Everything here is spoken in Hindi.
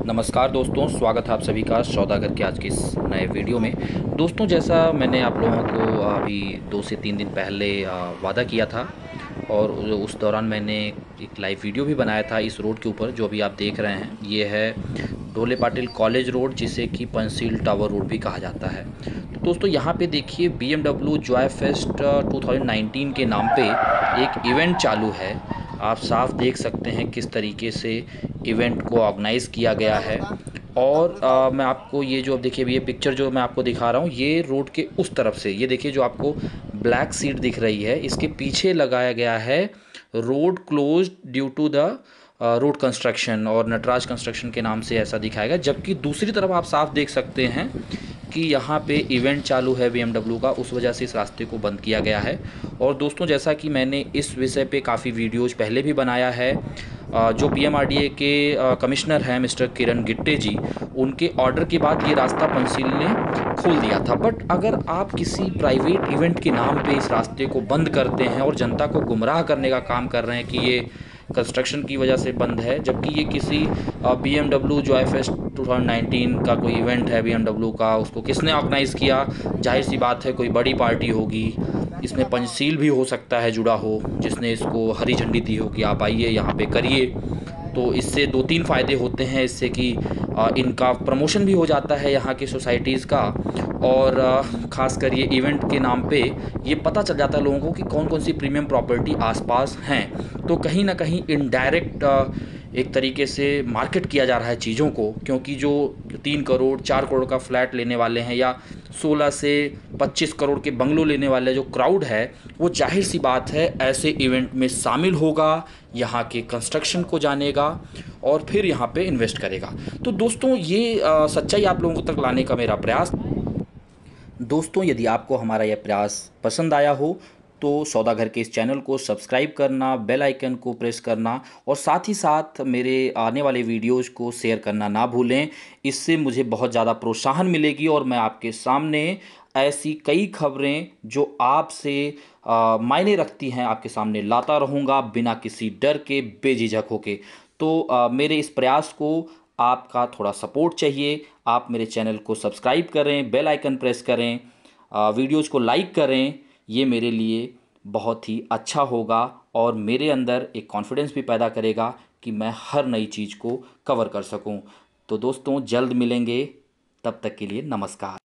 नमस्कार दोस्तों, स्वागत है आप सभी का सौदागर के आज के इस नए वीडियो में। दोस्तों, जैसा मैंने आप लोगों को अभी 2 से 3 दिन पहले वादा किया था और उस दौरान मैंने एक लाइव वीडियो भी बनाया था इस रोड के ऊपर जो अभी आप देख रहे हैं। ये है ढोले पाटिल कॉलेज रोड, जिसे कि पंसील टावर रोड भी कहा जाता है। तो दोस्तों, यहाँ पे देखिए BMW जॉय फेस्ट 2019 के नाम पे एक इवेंट चालू है। आप साफ देख सकते हैं किस तरीके से इवेंट को ऑर्गेनाइज़ किया गया है। और मैं आपको ये जो अब देखिए, ये पिक्चर जो मैं आपको दिखा रहा हूँ, ये रोड के उस तरफ से, ये देखिए जो आपको ब्लैक सीट दिख रही है, इसके पीछे लगाया गया है road closed due to the road construction, और नटराज कंस्ट्रक्शन के नाम से ऐसा दिखाएगा। जबकि दूसरी तरफ आप साफ देख सकते हैं कि यहाँ पे इवेंट चालू है BMW का, उस वजह से इस रास्ते को बंद किया गया है। और दोस्तों, जैसा कि मैंने इस विषय पे काफ़ी वीडियोज़ पहले भी बनाया है, जो PMRDA के कमिश्नर हैं मिस्टर किरण गिट्टे जी, उनके ऑर्डर के बाद ये रास्ता पंसील ने खोल दिया था। बट अगर आप किसी प्राइवेट इवेंट के नाम पे इस रास्ते को बंद करते हैं और जनता को गुमराह करने का काम कर रहे हैं कि ये कंस्ट्रक्शन की वजह से बंद है, जबकि ये किसी BMW जॉय फेस्ट 2019 का कोई इवेंट है BMW का, उसको किसने ऑर्गेनाइज़ किया? जाहिर सी बात है कोई बड़ी पार्टी होगी, इसमें पंचशील भी हो सकता है जुड़ा हो, जिसने इसको हरी झंडी दी हो कि आप आइए यहाँ पे करिए। तो इससे 2-3 फ़ायदे होते हैं, इससे कि इनका प्रमोशन भी हो जाता है यहाँ की सोसाइटीज़ का, और ख़ासकर ये इवेंट के नाम पे ये पता चल जाता है लोगों को कि कौन कौन सी प्रीमियम प्रॉपर्टी आसपास हैं। तो कहीं ना कहीं इनडायरेक्ट एक तरीके से मार्केट किया जा रहा है चीज़ों को, क्योंकि जो 3 करोड़ 4 करोड़ का फ्लैट लेने वाले हैं या 16 से 25 करोड़ के बंगलो लेने वाले जो क्राउड है, वो जाहिर सी बात है ऐसे इवेंट में शामिल होगा, यहाँ के कंस्ट्रक्शन को जानेगा और फिर यहाँ पे इन्वेस्ट करेगा। तो दोस्तों, ये सच्चाई आप लोगों तक लाने का मेरा प्रयास। दोस्तों, यदि आपको हमारा यह प्रयास पसंद आया हो तो सौदागर के इस चैनल को सब्सक्राइब करना, बेल आइकन को प्रेस करना और साथ ही साथ मेरे आने वाले वीडियोज़ को शेयर करना ना भूलें। इससे मुझे बहुत ज़्यादा प्रोत्साहन मिलेगी और मैं आपके सामने ऐसी कई खबरें जो आपसे मायने रखती हैं आपके सामने लाता रहूँगा, बिना किसी डर के, बेझिझक होके। तो मेरे इस प्रयास को आपका थोड़ा सपोर्ट चाहिए। आप मेरे चैनल को सब्सक्राइब करें, बेल आइकन प्रेस करें, वीडियोज़ को लाइक करें। ये मेरे लिए बहुत ही अच्छा होगा और मेरे अंदर एक कॉन्फिडेंस भी पैदा करेगा कि मैं हर नई चीज़ को कवर कर सकूं। तो दोस्तों, जल्द मिलेंगे, तब तक के लिए नमस्कार।